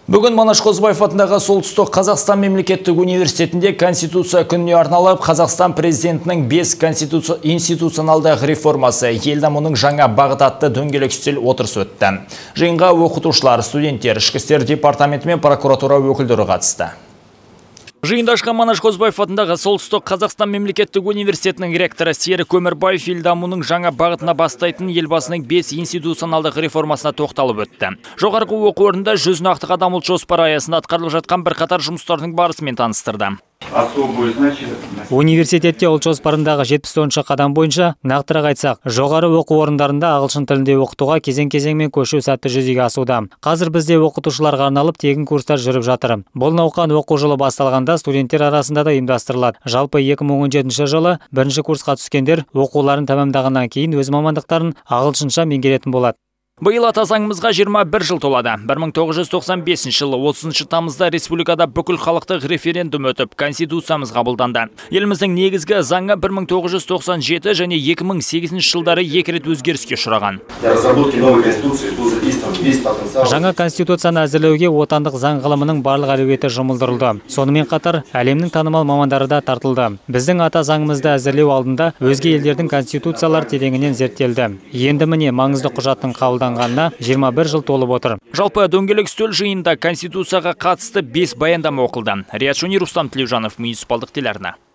Бүгін Манаш Қозыбаев атындағы Солтүстік Қазақстан мемлекеттік университетінде Конституция күніне арналып, Қазақстан президентінің 5 институционалдық реформасы, ел дамуының жаңа бағыт атты дөңгелек үстел отырысы өтті. Жиынға оқытушылар, студенттер, ішкі істер департаменті мен прокуратура өкілдері қатысты. Жиында ашқан Манаш Қозыбаев атындағы Солтүстік Қазақстан мемлекеттік университетінің ректоры Серік Өмірбаев ел дамуының жаңа бағытына бастайтын елбасының 5 институционалдық реформасына тоқталып өтті. Жоғарғы оқу орнында 100 нақты қадам ұлт жоспары аясында атқарылып жатқан бірқатар жұмыстардың барысымен таныстырды. Университетте ұлт жоспарындағы 70-ші қадам бойынша нақтырақ айтсақ, жоғары оқу орындарында ағылшын тілінде оқытуға кезең-кезеңмен көшу сәтті жүзеге асуда. Қазір бізде оқытушыларға арналып тегін курстар жүріп жатыр. Бұл науқан оқу жылы басталғанда студенттер арасында да ұйымдастырылады. Жалпы 2017 жылы бірінші курсқа түскендер оқуларын тәмамдағаннан кейін өз мамандықтарын ағылшынша меңгеретін болады. Биыл ата заңымызға 21 жыл толады. 1995 жылы 30 тамызда республикада бүкіл халықтық референдум өтіп, Конституциямыз қабылданды. Еліміздің негізгі заңы 1997 және 2008 жылдары екі рет өзгеріске ұшыраған. Жаңа Конституцияны әзірлеуге отандық заң ғылымының барлық әлеуеті жұмылдырылды. Сонымен қатар, әлемнің танымал мамандары да тартылды. Біздің ата заңымызды әзірлеу алдында өзге елдердің конституциялар тереңінен зерттелді. Енді міне маңызды құжаттың қабылданғанына 21 жыл толып отыр. Жалпы дөңгелек үстел жиында Конституцияға қатысты 5 баяндама оқылды. Риат Шони, Рустам Тілеужанов, муниципалдық телеарна.